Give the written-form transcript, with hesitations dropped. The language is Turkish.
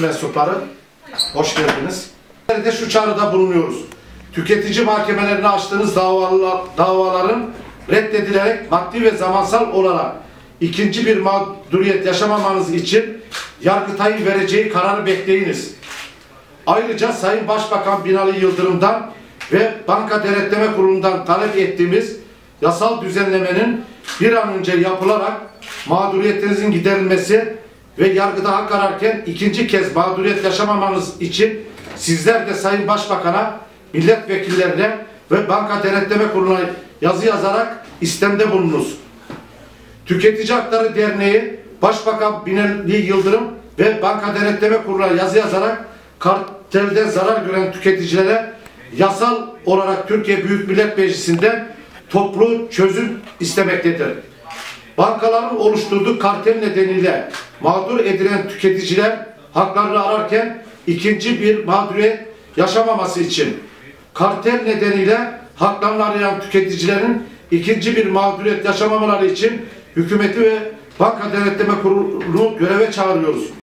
mensupları, hoş geldiniz. De şu çağrıda bulunuyoruz. Tüketici mahkemelerine açtığınız davaların reddedilerek maddi ve zamansal olarak ikinci bir mağduriyet yaşamamanız için Yargıtay'ın vereceği kararı bekleyiniz. Ayrıca Sayın Başbakan Binali Yıldırım'dan ve Banka Denetleme Kurulu'ndan talep ettiğimiz yasal düzenlemenin bir an önce yapılarak mağduriyetinizin giderilmesi ve yargıda hak ararken ikinci kez mağduriyet yaşamamanız için sizler de Sayın Başbakan'a, milletvekillerine ve Banka Denetleme Kurulu'na yazı yazarak istemde bulununuz. Tüketici Hakları Derneği, Başbakan Binali Yıldırım ve Banka Denetleme Kurulu'na yazı yazarak kartelden zarar gören tüketicilere yasal olarak Türkiye Büyük Millet Meclisi'nden toplu çözüm istemektedir. Bankaların oluşturduğu kartel nedeniyle mağdur edilen tüketiciler haklarını ararken ikinci bir mağduriyet yaşamaması için kartel nedeniyle haklarını arayan tüketicilerin ikinci bir mağduriyet yaşamamaları için hükümeti ve Banka Denetleme Kurulu'nu göreve çağırıyoruz.